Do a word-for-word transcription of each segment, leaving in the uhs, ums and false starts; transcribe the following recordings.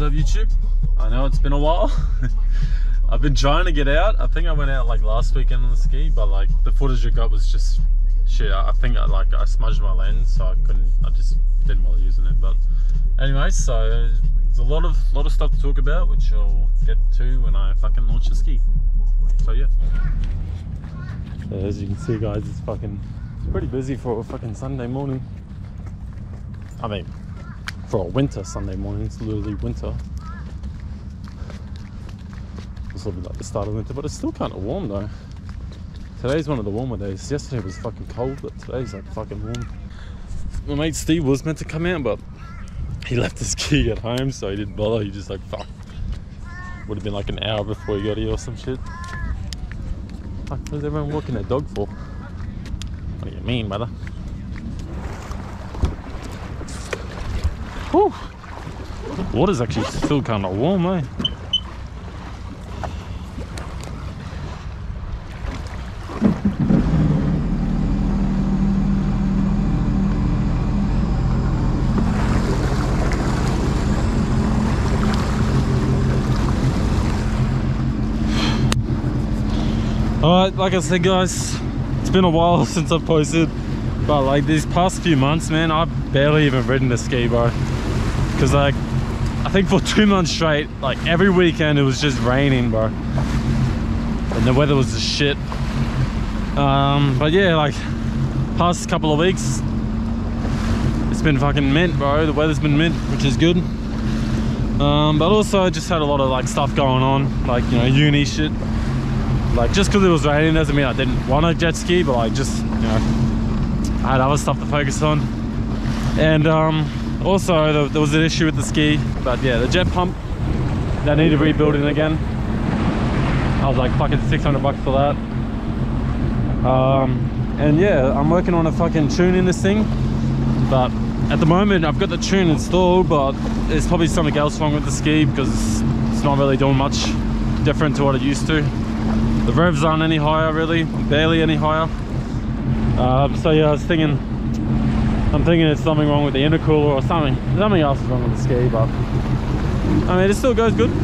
up, YouTube? I know it's been a while. I've been trying to get out. I think I went out like last weekend on the ski, but like the footage I got was just shit. I think I like I smudged my lens, so I couldn't. I just didn't bother using it. But anyway, so there's a lot of lot of stuff to talk about, which I'll get to when I fucking launch the ski. So yeah. So as you can see, guys, it's fucking it's pretty busy for a fucking Sunday morning. I mean, for a winter Sunday morning, it's literally winter. It's sort of like the start of winter, but it's still kind of warm though. Today's one of the warmer days. Yesterday was fucking cold, but today's like fucking warm. My mate Steve was meant to come out, but he left his ski at home, so he didn't bother. He just like, fuck. Would have been like an hour before he got here or some shit. Fuck, what is everyone walking their dog for? What do you mean, brother? Whew. Water's actually still kind of warm, eh? Alright, like I said, guys, it's been a while since I've posted, but like these past few months, man, I've barely even ridden a ski, bro. Because like, I think for two months straight, like every weekend it was just raining, bro. And the weather was just shit. Um, but yeah, like, past couple of weeks, it's been fucking mint, bro. The weather's been mint, which is good. Um, but also I just had a lot of like stuff going on, like, you know, uni shit. Like, just because it was raining doesn't mean I didn't want to jet ski, but like, just, you know, I had other stuff to focus on. And um, also the, there was an issue with the ski, but yeah, the jet pump, that needed rebuilding again. I was like fucking six hundred bucks for that. Um, and yeah, I'm working on a fucking tune in this thing, but at the moment I've got the tune installed, but there's probably something else wrong with the ski because it's, it's not really doing much different to what it used to. The revs aren't any higher, really, barely any higher. Um, so yeah, I was thinking, I'm thinking it's something wrong with the intercooler or something. Something else is wrong with the ski, but I mean, it still goes good.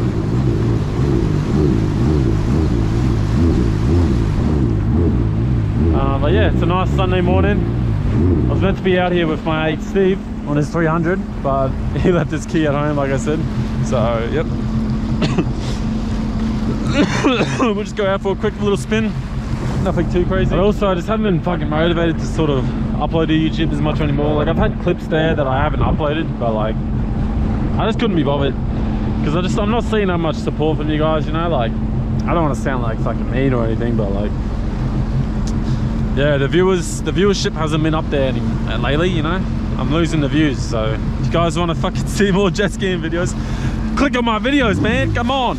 Uh, but yeah, it's a nice Sunday morning. I was meant to be out here with my mate Steve on his three hundred, but he left his key at home, like I said. So yep. We'll just go out for a quick little spin. Nothing too crazy. But also, I just haven't been fucking motivated to sort of upload to YouTube as much anymore. Like, I've had clips there that I haven't uploaded, but like, I just couldn't be bothered because I just I'm not seeing that much support from you guys. You know, like, I don't want to sound like fucking mean or anything, but like, yeah, the viewers, the viewership hasn't been up there any, uh, lately. You know, I'm losing the views. So, if you guys want to fucking see more jet skiing videos, click on my videos, man. Come on.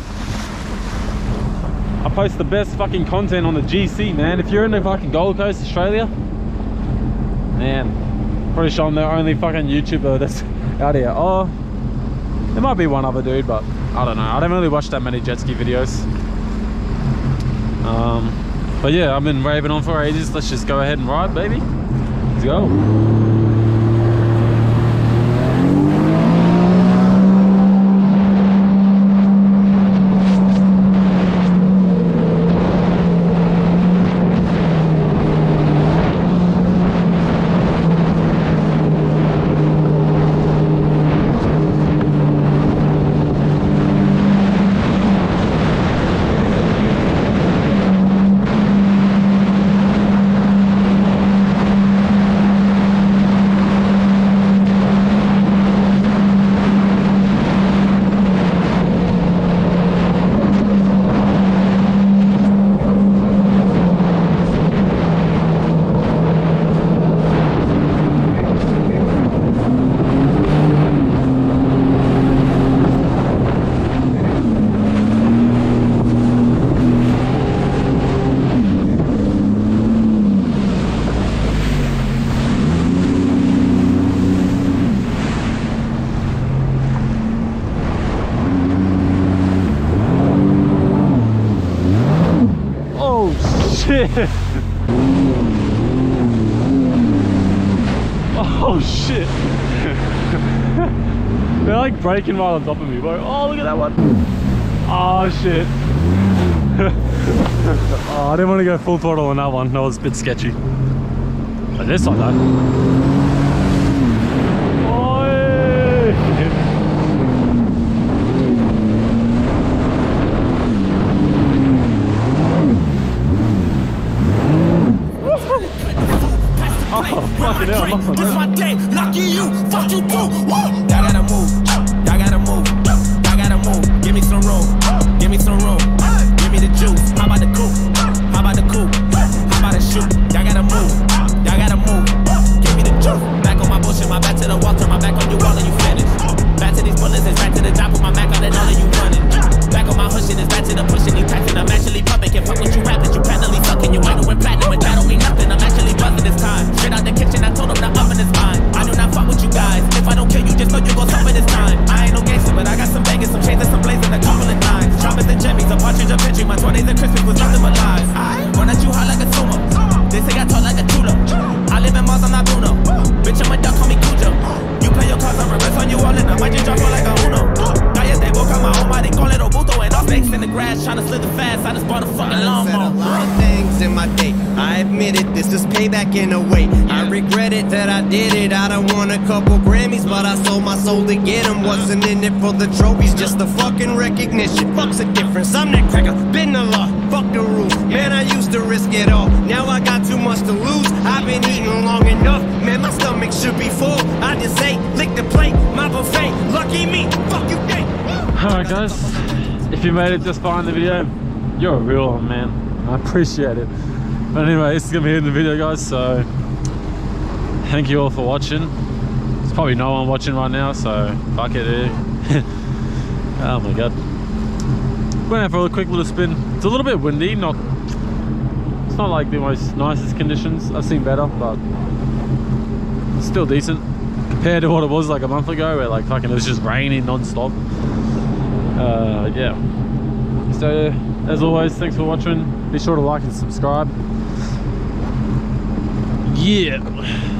I post the best fucking content on the G C, man. If you're in the fucking Gold Coast, Australia, man, pretty sure I'm the only fucking YouTuber that's out here. Oh, there might be one other dude, but I don't know. I don't really watch that many jet ski videos. Um, but yeah, I've been raving on for ages. Let's just go ahead and ride, baby. Let's go. shit. Oh shit. They're like braking right on top of me, bro. Oh, look at that one. Oh, shit. Oh, I didn't want to go full throttle on that one. That was a bit sketchy. But this one, though. Oh, oh, fucking hell. This my day, lucky you, fuck you too. Y'all gotta move, y'all gotta move, y'all gotta move. Give me some room, give me some room. Give me the juice. How about the coupe? How about the coupe? How about the shoot? Y'all gotta move, y'all gotta move. Give me the juice. Back on my bullshit, my back to the wall, turn my back on you, all of you finished. Back to these bullets, it's back to the top with my Mac on and all of you running. Back on my hushing, it's back to the pushing, you taxing. I'm actually pumping, can't fuck with you rapping, you practically sucking. You ain't doing platinum, but that don't mean nothing. I'm actually buzzing this time. Straight out the kitchen, I told them the oven is mine. I do not fuck with you guys. If I don't kill you, just know you gon' suffer this time. I ain't no gangster, but I got some bangers, some chains and some blazing, a couple of nines. Choppers and jimmies, a partridge, a picture. My twenties and Christmas was nothing but lies. I run at you hard like a sumo. They say I talk like a tulo. I live in Mars, I'm not Bruno. Bitch, I'm a duck, call me Cujo. You play your cards, I reverse on you all in. I might just drop her like a Uno. Calles de boca, my home, I didn't call it Obuto. And all snakes in the grass, trying to slither fast. I just bought a fucking lawnmower. A lot of things in my day. I admit it, this is payback in a way. I regret it that I did it. I done won a couple Grammys, but I sold my soul to get them. Wasn't in it for the trophies, just the fucking recognition. Fuck's the difference, I'm that cracker, been the law, fuck the rules. Man, I used to risk it all, now I got too much to lose. I've been eating long enough, man, my stomach should be full. I just ate, lick the plate, my buffet. Lucky me, fuck you think. Alright guys, if you made it this far in the video, you're a real one, man. I appreciate it. But anyway, this is gonna be it in the video, guys, so thank you all for watching. There's probably no one watching right now, so fuck it, eh? Oh my god. Went out for a quick little spin. It's a little bit windy, not it's not like the most nicest conditions. I've seen better, but it's still decent compared to what it was like a month ago, where like fucking it was just raining non-stop. Uh, yeah. So as always, thanks for watching. Be sure to like and subscribe. Yeah.